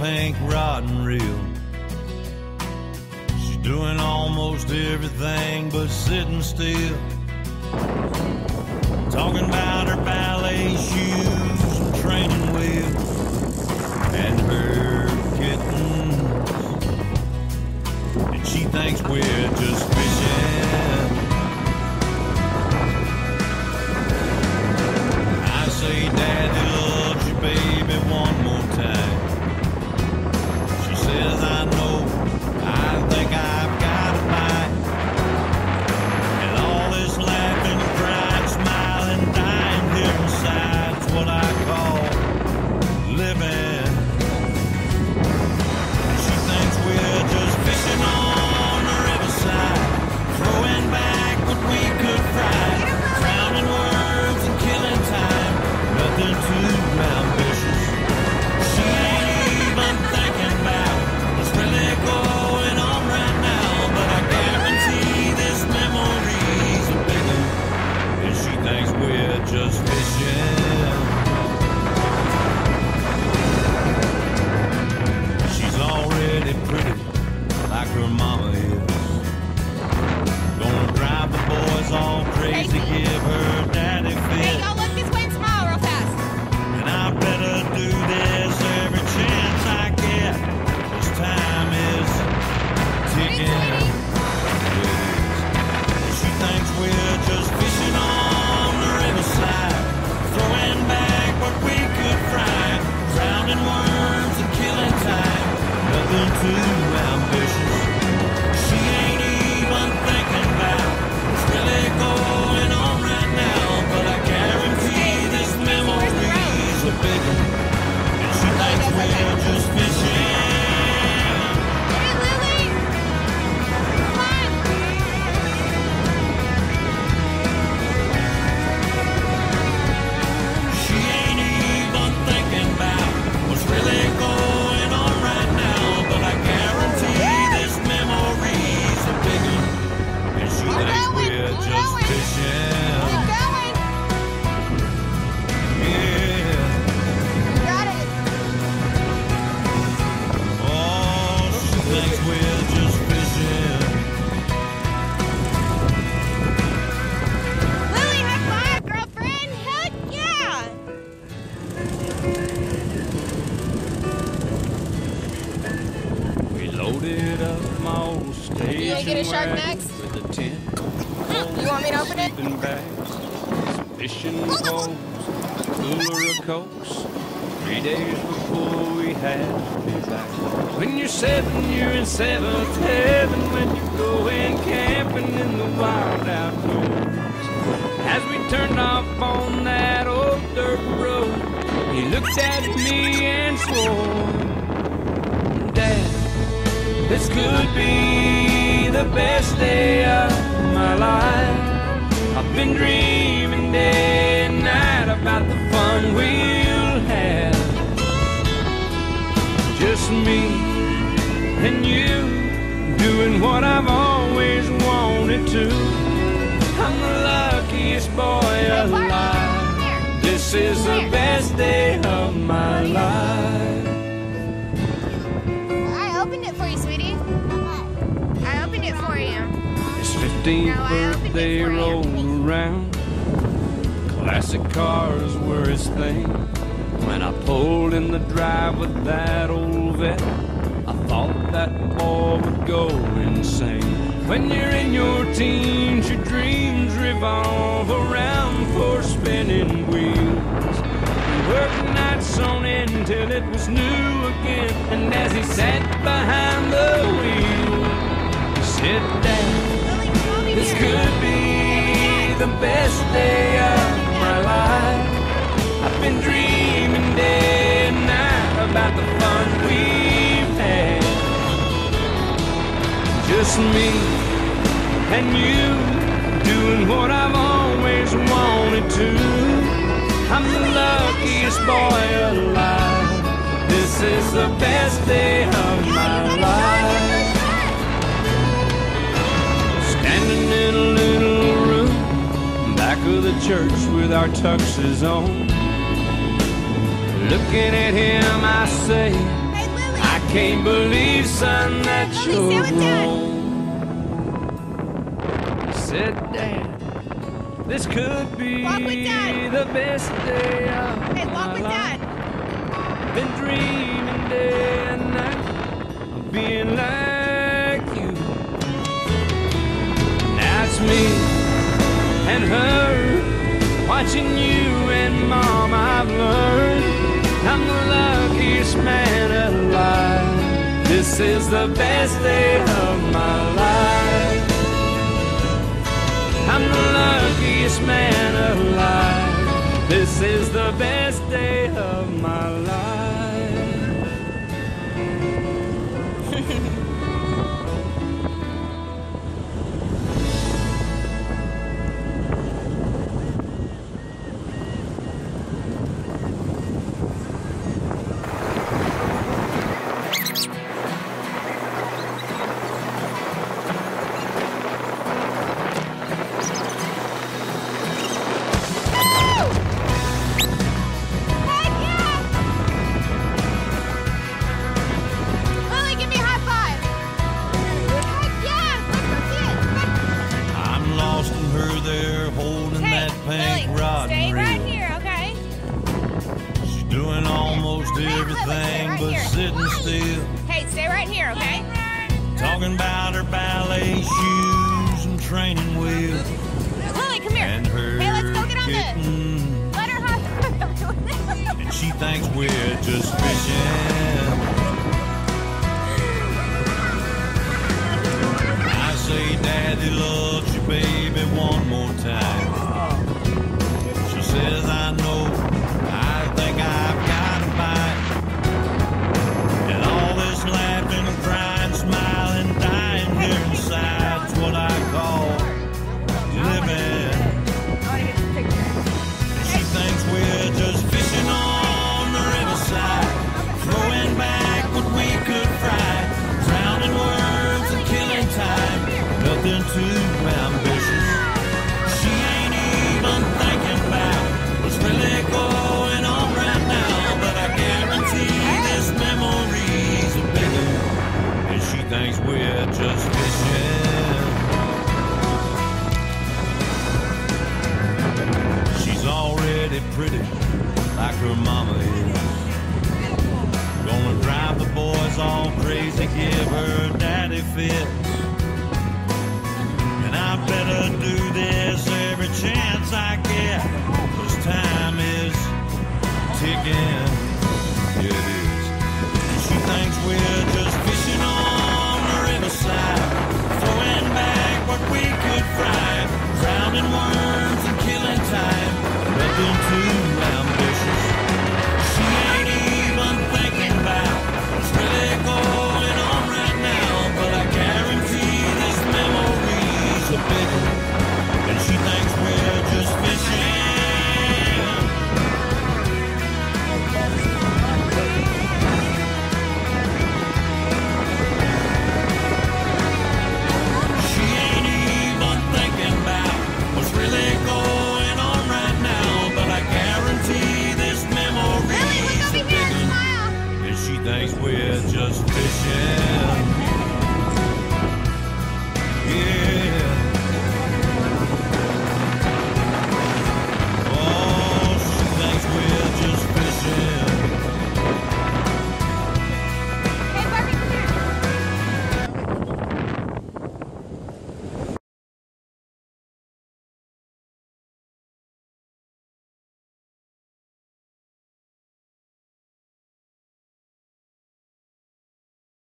pink rod and reel. She's doing almost everything but sitting still. Talking about her ballet shoes and training wheels and her kittens. And she thinks we're just fishing. I say, Daddy loves you, baby, one more time. She says, I know, I think I've got a bite. And all this laughing, crying, smiling, dying here inside's what I call living. She thinks we're just fishing on the riverside, throwing back what we could fry, drowning words and killing time, nothing too ambitious. She ain't even thinking about what's really going on right now, but I guarantee this memory's a big one, and she thinks we're just fishing. She's already pretty, like her mama is. Gonna drive the boys all crazy, give her daddy Hey, fit. y'all look this way and smile real fast. And I better do this every chance I get. This time is ticking. She thinks we're just fishing on the riverside, throwing back what we could fry, drowning worms and killing time, nothing too ambitious. She ain't even thinking about what's really going on right now, but I guarantee this memory's a big one, and she thinks we're just fishing. Hey, Lily! Come on! She ain't even thinking about what's really going on right now, but I guarantee this memory's a big one, and she thinks we're just fishing. Keep going! Yeah. You got it! Oh, she thinks we're just fishing. Lily, high five, girlfriend! Heck yeah! We loaded up my old station You gonna get a shark wagon next? with a tent. You want me to open it? Sleeping bags, some fishing poles, a cooler of Cokes. 3 days before we had to be back. When you're 7, you're in seventh heaven. When you're going camping in the wild outdoors. As we turned off on that old dirt road, he looked at me and swore, Dad, this could be the best day of my life. I've been dreaming day and night about the fun we'll have. Just me and you doing what I've always wanted to. I'm the luckiest boy alive. This is the best day of my life. I opened it for you, sweetie. I opened it for you. His 15th No, I opened it birthday for you. rolled around. Classic cars were his thing. When I pulled in the drive with that old vet, I thought that boy would go insane. When you're in your teens, your dreams revolve around four spinning wheels. We worked nights on end till it was new again. And as he sat behind the wheel, he said, Dad, this could be the best day of my life. I've been dreaming day and night about the fun we've had. Just me and you doing what I've always wanted to. I'm the luckiest boy alive. This is the best day of my life. Standing in a little room back of the church with our tuxes on, looking at him I say, Hey, Lily! can't believe, son, that you're grown. Said, Dad, this could be the best day of my life. Been dreaming day and night of being like you. Now it's me and her, watching you and Mom. I've learned I'm the luckiest man alive. This is the best day of my life. I'm the luckiest man alive. This is the best day of my life. Everything but sitting still. Hey, stay right here, okay? Talking about her ballet shoes and training wheels. Lily, come here. And her hey, let's go get on kitten. this. Let her have And she thinks we're just fishing. I say, Daddy loves you, baby, one more time. She says, I know. I think I've got a bite. And all this laughing and crying, smiling, dying here inside's what I call living. And she thinks we're just fishing on the riverside, throwing back what we could fry, drowning worms and killing time. Nothing too ambitious. She ain't even thinking about what's really going on right now. But I guarantee this memory's a bigger, and she thinks we're just fishing. She's already pretty, like her mama is. Gonna drive the boys all crazy, give her daddy fits. And I better do this every chance I get, 'cause time is ticking. It